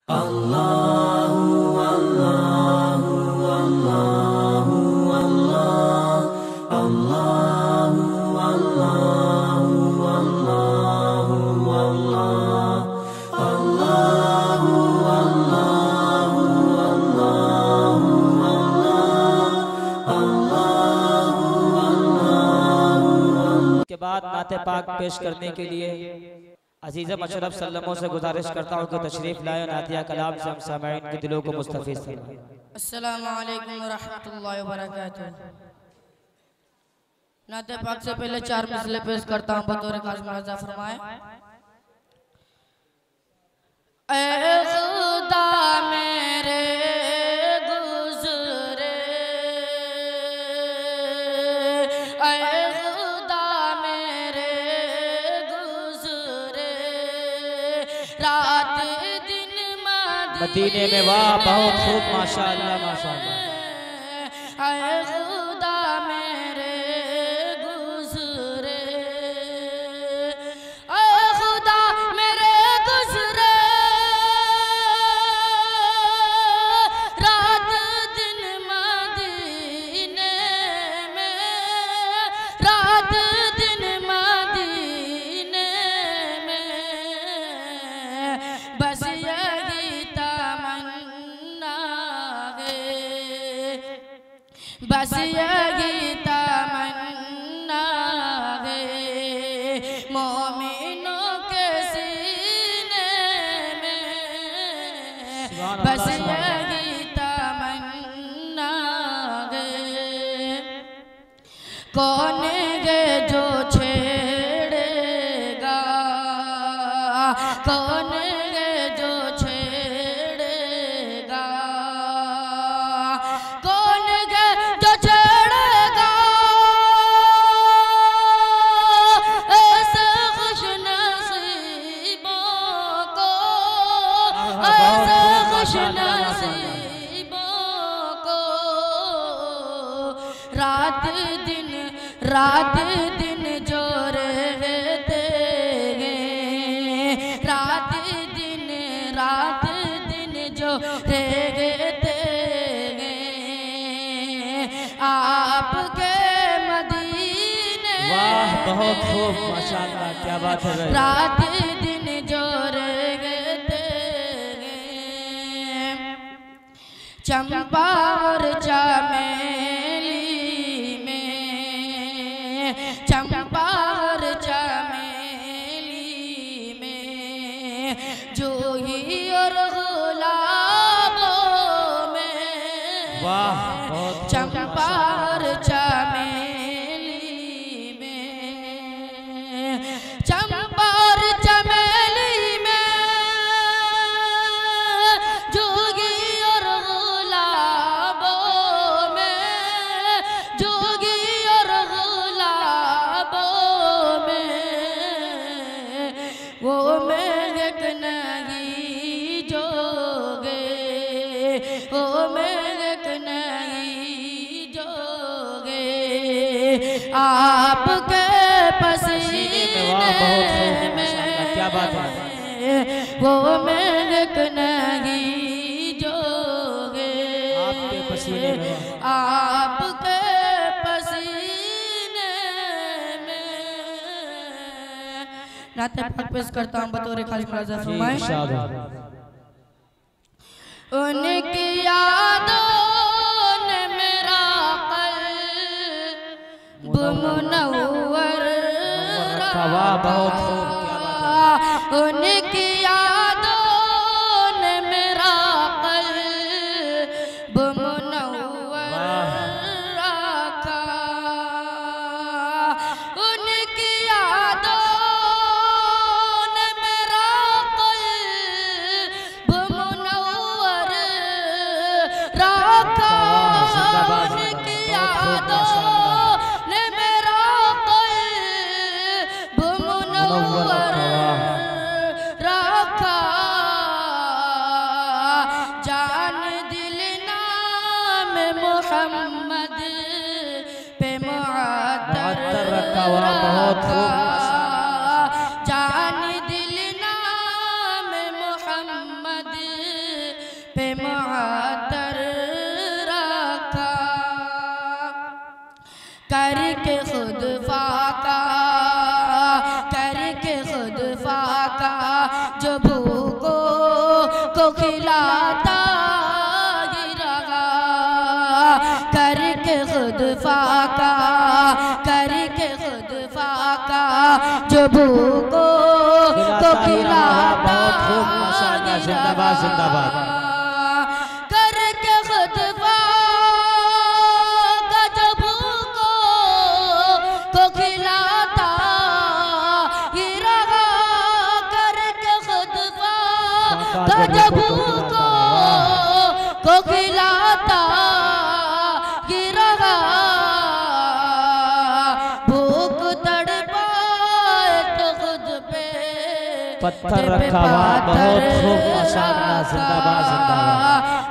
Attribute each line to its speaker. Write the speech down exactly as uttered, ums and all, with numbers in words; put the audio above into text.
Speaker 1: के बाद नाते पाक पेश करने के लिए अजीज़ मशरफ सल्लमों से गुजारिश करता हूँ कि तशरीफ लाए नातिया कलाम से हम सामईन के दिलों को मुस्तफ़ीज़ फरमाएं।
Speaker 2: अस्सलामु अलैकुम व रहमतुल्लाहि व बरकातुहू। नाते पाक से पहले चार मसले पेश करता हूँ, बतौर खास मुलाज़ा फरमाएं। ऐ खुदा मेरे गुज़रे, ऐ खुदा मेरे गुज़रे, रात दिन
Speaker 1: मदीने में वाह बहुत खूब माशाअल्लाह माशाअल्लाह।
Speaker 2: ऐ खुदा मेरे गुज़रे, ऐ खुदा मेरे गुज़रे, रात दिन मदीने में, रात दिन मदीने में, बस यही तमन्ना है, बस यही तमन्ना है, मोमिनों के सीने में, बस यही तमन्ना है। कौन है जो छेड़ेगा, कौन है जो छेड़ेगा, कौन है जो छेड़ेगा ऐसे खुश नसीबों को, ऐसे खुश नसीबों को, रात दिन रात दिन जो रहते हैं, रात दिन रात दिन जो रहते हैं, आपके मदीने
Speaker 1: वाह बहुत खूब माशाअल्लाह, क्या बात है भाई।
Speaker 2: रात दिन जो रहते हैं, चंपा और चमेली में, चंपा और चमेली में, जूही और गुलाबों में,
Speaker 1: वाह बहुत
Speaker 2: चंपा और चमेली में, चंपा और चमेली में, जोगी और गुलाबों में, जोगी और गुलाबों में, वो महक नहीं जोगे, वो महक नहीं जोगे, आपके पसीने में,
Speaker 1: क्या बात है।
Speaker 2: वो महक नहीं जोगे,
Speaker 1: आपके पसीने में,
Speaker 2: आपके पसीने में। नाते पाक पेश करता हूँ, बतौर खास मुलाज़ा फरमाएं। उनकी यादों ने मेरा क़ल्ब मुनव्वर रखा,
Speaker 1: बहुत खूब, क्या बात है।
Speaker 2: उनकी यादों ने मेरा क़ल्ब मुनव्वर रखा, उनकी यादों ने मेरा क़ल्ब मुनव्वर रखा, उनकी यादों ने मेरा क़ल्ब मुनव्वर रखा, जान दिल नाम मोहम्मद पे मुअत्तर
Speaker 1: रखा, बहुत खूब,
Speaker 2: जान दिल नाम मोहम्मद पे मुअत्तर रखा, करके खुद फाका, करके खुद फाका, जो भूखों को खिलाता ही रहा, करके खुद फाका, करके खुद फाका, जो भूखों को खिलाता ही
Speaker 1: जिंदाबाद जिंदाबाद।
Speaker 2: करके खुद फाका, जो भूखों को खिलाता ही रहा, करके खुद फाका, जो भूखों को खिलाता ही रहा, भूख तड़पाए तो खुद पे
Speaker 1: पत्थर रखा हुआ, बहुत खूब माशाअल्लाह, जिंदाबाद जिंदाबाद।